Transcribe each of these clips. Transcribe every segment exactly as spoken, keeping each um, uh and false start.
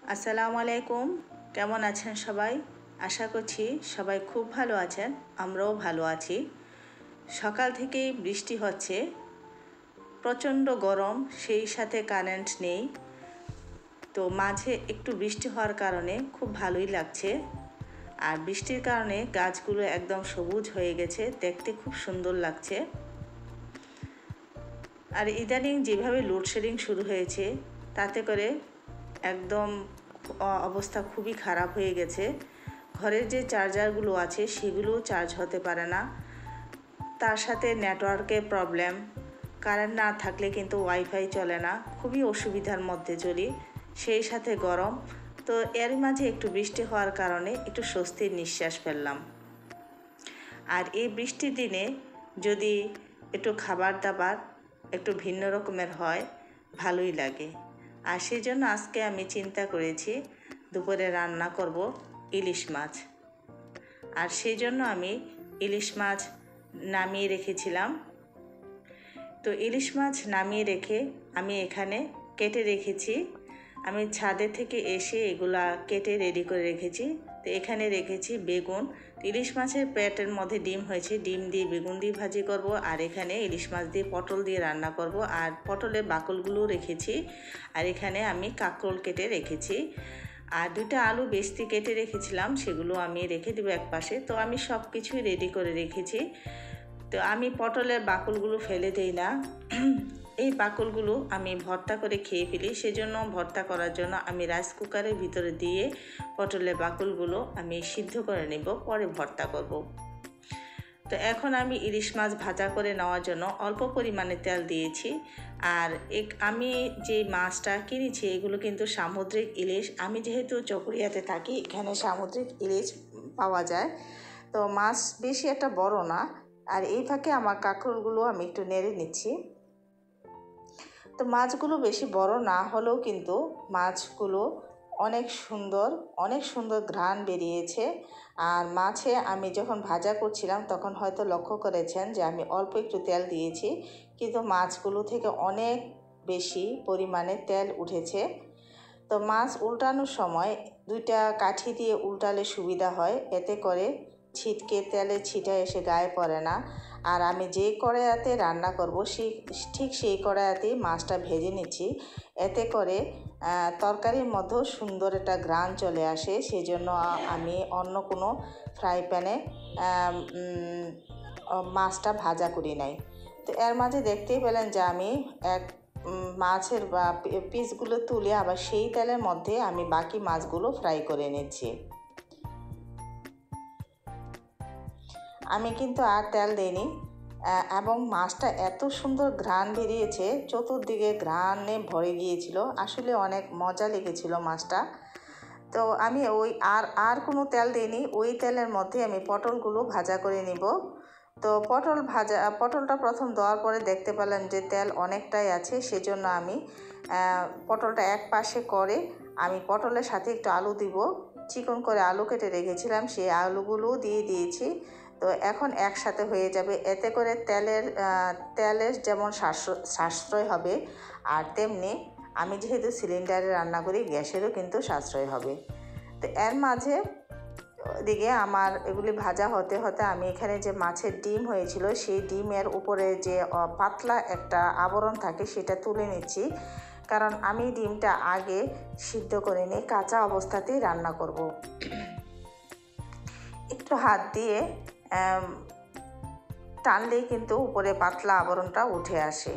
আসসালামু আলাইকুম। কেমন আছেন সবাই? আশা করছি সবাই খুব ভালো আছেন, আমরাও ভালো আছি। সকাল থেকেই বৃষ্টি হচ্ছে, প্রচণ্ড গরম, সেই সাথে কারেন্ট নেই। তো মাঝে একটু বৃষ্টি হওয়ার কারণে খুব ভালোই লাগছে। আর বৃষ্টির কারণে গাছগুলো একদম সবুজ হয়ে গেছে, দেখতে খুব সুন্দর লাগছে। আর ইদানিং যেভাবে লোডশেডিং শুরু হয়েছে, তাতে করে একদম অবস্থা খুবই খারাপ হয়ে গেছে। ঘরের যে চার্জারগুলো আছে সেগুলোও চার্জ হতে পারে না, তার সাথে নেটওয়ার্কের প্রবলেম, কারেন্ট না থাকলে কিন্তু ওয়াইফাই চলে না, খুবই অসুবিধার মধ্যে চলি। সেই সাথে গরম, তো এর মাঝে একটু বৃষ্টি হওয়ার কারণে একটু স্বস্তির নিঃশ্বাস ফেললাম। আর এই বৃষ্টির দিনে যদি একটু খাবার দাবার একটু ভিন্ন রকমের হয়, ভালোই লাগে। আর সেই জন্য আজকে আমি চিন্তা করেছি দুপুরে রান্না করব ইলিশ মাছ। আর সেই জন্য আমি ইলিশ মাছ নামিয়ে রেখেছিলাম। তো ইলিশ মাছ নামিয়ে রেখে আমি এখানে কেটে রেখেছি। আমি ছাদে থেকে এসে এগুলা কেটে রেডি করে রেখেছি। তো এখানে রেখেছি বেগুন। ইলিশ মাছের পেটের মধ্যে ডিম হয়েছে, ডিম দিয়ে বেগুন দিয়ে ভাজি করব। আর এখানে ইলিশ মাছ দিয়ে পটল দিয়ে রান্না করব। আর পটলের বাকলগুলো রেখেছি। আর এখানে আমি কাঁকরোল কেটে রেখেছি। আর দুটো আলু বেশি কেটে রেখেছিলাম, সেগুলো আমি রেখে দেবো এক পাশে। তো আমি সব কিছুই রেডি করে রেখেছি। তো আমি পটলের বাকলগুলো ফেলে দেই না, এই বাকলগুলো আমি ভর্তা করে খেয়ে ফেলি। সেজন্য ভর্তা করার জন্য আমি রাইস কুকারের ভিতরে দিয়ে পটলের বাকলগুলো আমি সিদ্ধ করে নেব, পরে ভর্তা করব। তো এখন আমি ইলিশ মাছ ভাজা করে নেওয়ার জন্য অল্প পরিমাণে তেল দিয়েছি। আর এক আমি যে মাছটা কিনেছি এগুলো কিন্তু সামুদ্রিক ইলিশ। আমি যেহেতু চকরিয়াতে থাকি, এখানে সামুদ্রিক ইলিশ পাওয়া যায়। তো মাছ বেশি একটা বড় না। আর এই ফাঁকে আমার কাঁকরোলগুলো আমি একটু নেড়ে নিচ্ছি। তো মাছগুলো বেশি বড় না হলেও কিন্তু মাছগুলো অনেক সুন্দর, অনেক সুন্দর ঘ্রাণ বেরিয়েছে। আর মাছে আমি যখন ভাজা করছিলাম তখন হয়তো লক্ষ্য করেছেন যে আমি অল্প একটু তেল দিয়েছি, কিন্তু মাছগুলো থেকে অনেক বেশি পরিমাণে তেল উঠেছে। তো মাছ উল্টানোর সময় দুইটা কাঠি দিয়ে উল্টালে সুবিধা হয়, এতে করে ছিটকে তেলে ছিটা এসে গায়ে পড়ে না। আর আমি যে কড়াইতে রান্না করব সেই ঠিক সেই কড়াইতেই মাছটা ভেজে নিচ্ছি, এতে করে তরকারির মধ্যেও সুন্দর একটা ঘ্রাণ চলে আসে। সেই জন্য আমি অন্য কোনো ফ্রাই প্যানে মাছটা ভাজা করি নাই। তো এর মাঝে দেখতেই পেলেন যে আমি এক মাছের বা পিসগুলো তুলে আবার সেই তেলের মধ্যে আমি বাকি মাছগুলো ফ্রাই করে নিচ্ছি। আমি কিন্তু আর তেল দিইনি, এবং মাছটা এত সুন্দর ঘ্রাণ বেরিয়েছে, চতুর্দিকে ঘ্রাণে ভরে গিয়েছিল। আসলে অনেক মজা লেগেছিল মাছটা। তো আমি ওই আর আর কোনো তেল দিইনি, ওই তেলের মধ্যে আমি পটলগুলো ভাজা করে নিব। তো পটল ভাজা পটলটা প্রথম দেওয়ার পরে দেখতে পেলাম যে তেল অনেকটাই আছে, সেজন্য আমি পটলটা এক পাশে করে আমি পটলের সাথে একটু আলু দিব। চিকন করে আলু কেটে রেখেছিলাম, সেই আলুগুলোও দিয়ে দিয়েছি। তো এখন একসাথে হয়ে যাবে, এতে করে তেলের তেলের যেমন সাশ্রয় হবে, আর তেমনি আমি যেহেতু সিলিন্ডারে রান্না করি, গ্যাসেরও কিন্তু সাশ্রয় হবে। তো এর মাঝে দিকে আমার এগুলি ভাজা হতে হতে আমি এখানে যে মাছের ডিম হয়েছিল সেই ডিমের উপরে যে পাতলা একটা আবরণ থাকে সেটা তুলে নিচ্ছি, কারণ আমি ডিমটা আগে সিদ্ধ করে নিয়ে কাঁচা অবস্থাতেই রান্না করব। একটু হাত দিয়ে টানলেই কিন্তু উপরে পাতলা আবরণটা উঠে আসে।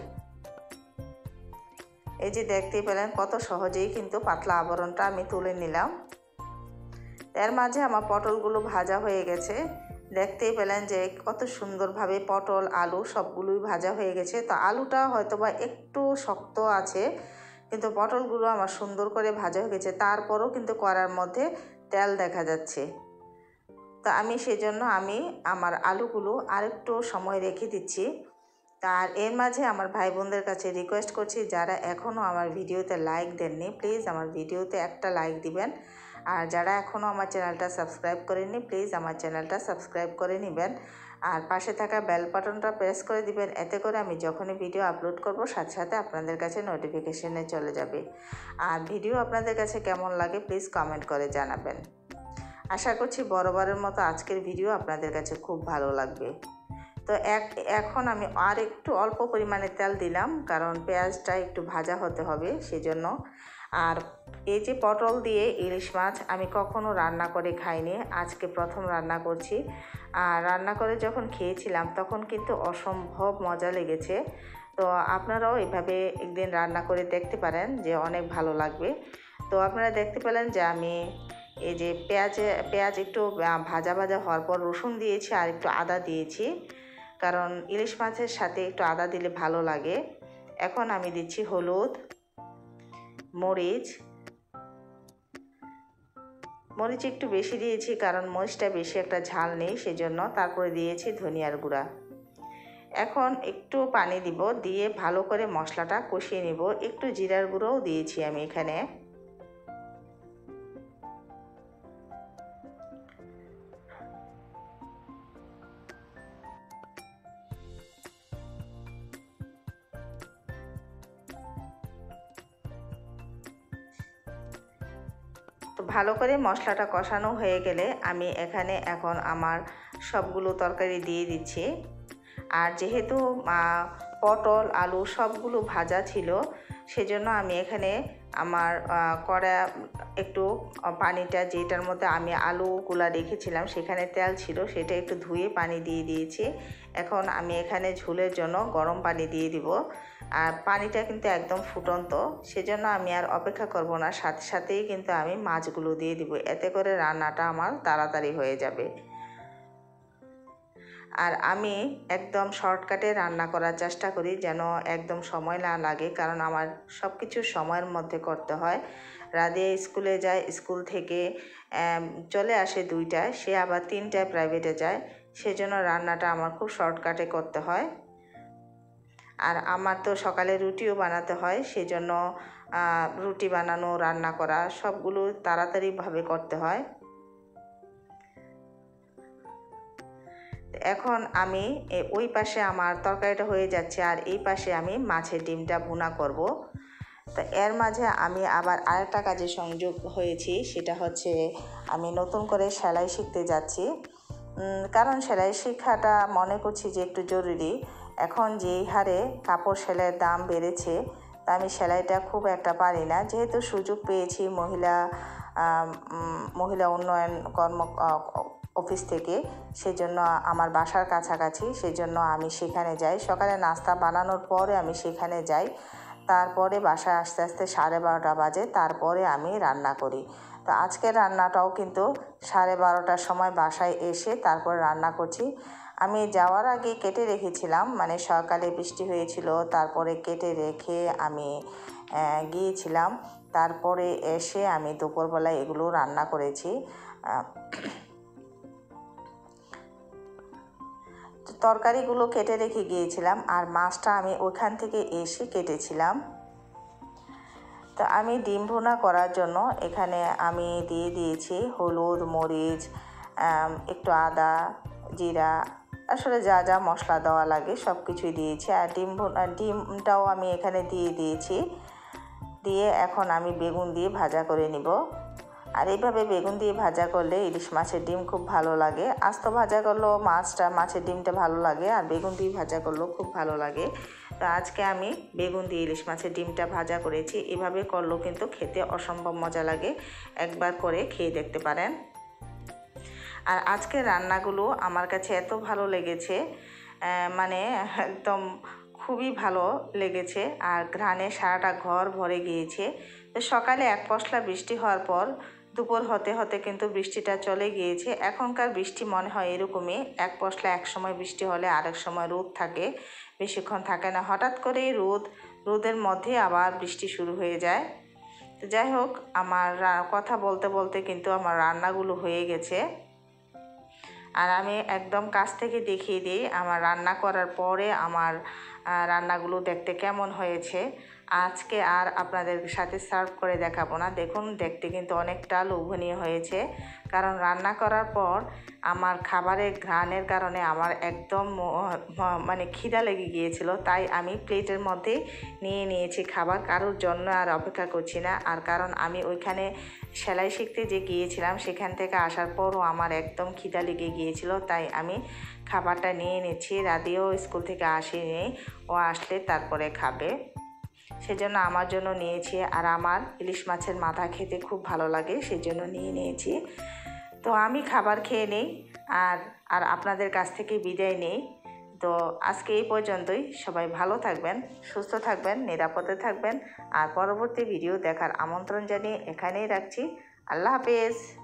এই যে দেখতেই পেলেন কত সহজেই কিন্তু পাতলা আবরণটা আমি তুলে নিলাম। এর মাঝে আমার পটলগুলো ভাজা হয়ে গেছে, দেখতেই পেলেন যে কত সুন্দরভাবে পটল আলু সবগুলোই ভাজা হয়ে গেছে। তো আলুটা হয়তো বা একটু শক্ত আছে, কিন্তু পটলগুলো আমার সুন্দর করে ভাজা হয়ে গেছে। তারপরও কিন্তু কড়ার মধ্যে তেল দেখা যাচ্ছে। তো আমি সেজন্য আমি আমার আলুগুলো আরেকটু সময় রেখে দিচ্ছি। তার এর মাঝে আমার ভাই বোনদের কাছে রিকোয়েস্ট করছি, যারা এখনও আমার ভিডিওতে লাইক দেননি প্লিজ আমার ভিডিওতে একটা লাইক দিবেন। আর যারা এখনও আমার চ্যানেলটা সাবস্ক্রাইব করেননি প্লিজ আমার চ্যানেলটা সাবস্ক্রাইব করে নেবেন। আর পাশে থাকা বেল বাটনটা প্রেস করে দিবেন, এতে করে আমি যখনই ভিডিও আপলোড করব সাথে সাথে আপনাদের কাছে নোটিফিকেশনে চলে যাবে। আর ভিডিও আপনাদের কাছে কেমন লাগে প্লিজ কমেন্ট করে জানাবেন। আশা করছি বরাবরের মতো আজকের ভিডিও আপনাদের কাছে খুব ভালো লাগবে। তো এক এখন আমি আর একটু অল্প পরিমাণে তেল দিলাম, কারণ পেঁয়াজটা একটু ভাজা হতে হবে সেজন্য। আর এই যে পটল দিয়ে ইলিশ মাছ আমি কখনো রান্না করে খাইনি, আজকে প্রথম রান্না করছি। আর রান্না করে যখন খেয়েছিলাম তখন কিন্তু অসম্ভব মজা লেগেছে। তো আপনারাও এভাবে একদিন রান্না করে দেখতে পারেন, যে অনেক ভালো লাগবে। তো আপনারা দেখতে পেলেন যে আমি এই যে পেঁয়াজ পেঁয়াজ একটু ভাজা ভাজা হওয়ার পর রসুন দিয়েছি আর একটু আদা দিয়েছি, কারণ ইলিশ মাছের সাথে একটু আদা দিলে ভালো লাগে। এখন আমি দিচ্ছি হলুদ, মরিচ মরিচ একটু বেশি দিয়েছি কারণ মরিচটা বেশি একটা ঝাল নেই সেজন্য। তারপরে দিয়েছি ধনিয়ার গুঁড়া। এখন একটু পানি দিব, দিয়ে ভালো করে মশলাটা কষিয়ে নিব। একটু জিরার গুঁড়োও দিয়েছি আমি এখানে। তো ভালো করে মশলাটা কষানো হয়ে গেলে আমি এখানে এখন আমার সবগুলো তরকারি দিয়ে দিচ্ছি। আর যেহেতু পটল আলু সবগুলো ভাজা ছিল সেজন্য আমি এখানে আমার কড়া একটু পানিটা, যেটার মধ্যে আমি আলুগুলা রেখেছিলাম সেখানে তেল ছিল, সেটা একটু ধুয়ে পানি দিয়ে দিয়েছি। এখন আমি এখানে ঝোলের জন্য গরম পানি দিয়ে দিব। আর পানিটা কিন্তু একদম ফুটন্ত, সেজন্য আমি আর অপেক্ষা করব না, সাথে সাথেই কিন্তু আমি মাছগুলো দিয়ে দিব। এতে করে রান্নাটা আমার তাড়াতাড়ি হয়ে যাবে। আর আমি একদম শর্টকাটে রান্না করার চেষ্টা করি, যেন একদম সময় না লাগে, কারণ আমার সব কিছু সময়ের মধ্যে করতে হয়। রাধে স্কুলে যায়, স্কুল থেকে চলে আসে দুইটায়, সে আবার তিনটায় প্রাইভেটে যায়, সেজন্য রান্নাটা আমার খুব শর্টকাটে করতে হয়। আর আমার তো সকালে রুটিও বানাতে হয়, সেজন্য রুটি বানানো, রান্না করা সবগুলো তাড়াতাড়িভাবে করতে হয়। এখন আমি ওই পাশে আমার তরকারিটা হয়ে যাচ্ছে, আর এই পাশে আমি মাছের ডিমটা ভুনা করব। তো এর মাঝে আমি আবার আরেকটা কাজে সংযোগ হয়েছি, সেটা হচ্ছে আমি নতুন করে সেলাই শিখতে যাচ্ছি। কারণ সেলাই শিক্ষাটা মনে করছি যে একটু জরুরি। এখন যেই হারে কাপড় সেলাইয়ের দাম বেড়েছে, তা আমি সেলাইটা খুব একটা পারি না। যেহেতু সুযোগ পেয়েছি মহিলা মহিলা উন্নয়ন কর্ম অফিস থেকে, সেজন্য আমার বাসার কাছাকাছি, সেজন্য আমি সেখানে যাই। সকালে নাস্তা বানানোর পরে আমি সেখানে যাই, তারপরে বাসায় আস্তে আস্তে সাড়ে বারোটা বাজে, তারপরে আমি রান্না করি। তো আজকের রান্নাটাও কিন্তু সাড়ে বারোটার সময় বাসায় এসে তারপর রান্না করছি। আমি যাওয়ার আগে কেটে রেখেছিলাম, মানে সকালে বৃষ্টি হয়েছিল, তারপরে কেটে রেখে আমি গিয়েছিলাম। তারপরে এসে আমি দুপুরবেলায় এগুলো রান্না করেছি। তরকারিগুলো কেটে রেখে গিয়েছিলাম, আর মাছটা আমি ওখান থেকে এসে কেটেছিলাম। তো আমি ডিম ভুনা করার জন্য এখানে আমি দিয়ে দিয়েছি হলুদ, মরিচ, একটু আদা, জিরা, আসলে যা যা মশলা দেওয়া লাগে সব কিছুই দিয়েছি। আর ডিম ভুনা ডিমটাও আমি এখানে দিয়ে দিয়েছি। দিয়ে এখন আমি বেগুন দিয়ে ভাজা করে নিব। আর এইভাবে বেগুন দিয়ে ভাজা করলে ইলিশ মাছের ডিম খুব ভালো লাগে। আস্ত ভাজা করলেও মাছটা মাছের ডিমটা ভালো লাগে, আর বেগুন দিয়ে ভাজা করলেও খুব ভালো লাগে। তো আজকে আমি বেগুন দিয়ে ইলিশ মাছের ডিমটা ভাজা করেছি। এভাবে করলেও কিন্তু খেতে অসম্ভব মজা লাগে, একবার করে খেয়ে দেখতে পারেন। আর আজকের রান্নাগুলো আমার কাছে এত ভালো লেগেছে, মানে একদম খুবই ভালো লেগেছে। আর ঘ্রাণে সারাটা ঘর ভরে গিয়েছে। তো সকালে এক পশলা বৃষ্টি হওয়ার পর দুপুর হতে হতে কিন্তু বৃষ্টিটা চলে গিয়েছে। এখনকার বৃষ্টি মনে হয় এরকমই, এক পশলা এক সময় বৃষ্টি হলে আরেক সময় রোদ থাকে, বেশিক্ষণ থাকে না। হঠাৎ করেই রোদ, রোদের মধ্যে আবার বৃষ্টি শুরু হয়ে যায়। তো যাই হোক, আমার কথা বলতে বলতে কিন্তু আমার রান্নাগুলো হয়ে গেছে। আর আমি একদম কাছ থেকে দেখিয়ে দিই আমার রান্না করার পরে আমার রান্নাগুলো দেখতে কেমন হয়েছে। আজকে আর আপনাদের সাথে সার্ভ করে দেখাবো না। দেখুন দেখতে কিন্তু অনেকটা লোভনীয় হয়েছে, কারণ রান্না করার পর আমার খাবারের ঘ্রাণের কারণে আমার একদম মানে খিদা লেগে গিয়েছিল, তাই আমি প্লেটের মধ্যে নিয়ে নিয়েছি খাবার। কারোর জন্য আর অপেক্ষা করছি না। আর কারণ আমি ওইখানে সেলাই শিখতে যে গিয়েছিলাম, সেখান থেকে আসার পরও আমার একদম খিদা লেগে গিয়েছিল, তাই আমি খাবারটা নিয়ে নিচ্ছি। রাধিও স্কুল থেকে আসেনি, ও আসলে তারপরে খাবে, সেজন্য আমার জন্য নিয়েছি। আর আমার ইলিশ মাছের মাথা খেতে খুব ভালো লাগে, সেজন্য নিয়ে নিয়েছি। তো আমি খাবার খেয়ে নেই আর আর আপনাদের কাছ থেকে বিদায় নেই। তো আজকে এই পর্যন্তই। সবাই ভালো থাকবেন, সুস্থ থাকবেন, নিরাপদে থাকবেন। আর পরবর্তী ভিডিও দেখার আমন্ত্রণ জানিয়ে এখানেই রাখছি। আল্লাহ হাফেজ।